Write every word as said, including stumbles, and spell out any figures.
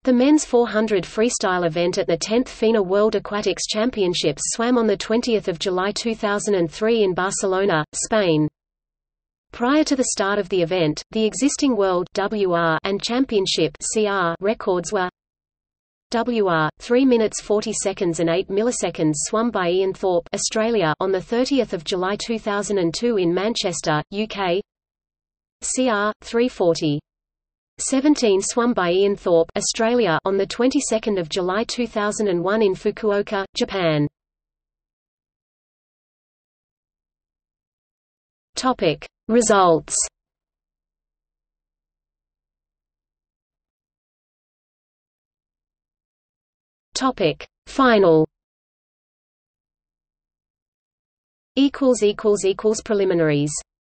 The men's four hundred freestyle event at the tenth FINA World Aquatics Championships swam on the twentieth of July two thousand three in Barcelona, Spain. Prior to the start of the event, the existing World W R and Championship C R records were W R three minutes forty seconds and eight milliseconds swum by Ian Thorpe, Australia, on the thirtieth of July two thousand two in Manchester, U K. C R three forty seventeen swum by Ian Thorpe, Australia, on the twenty-second of July two thousand one in Fukuoka, Japan. Topic: Results. Topic: Final. Equals equals equals preliminaries.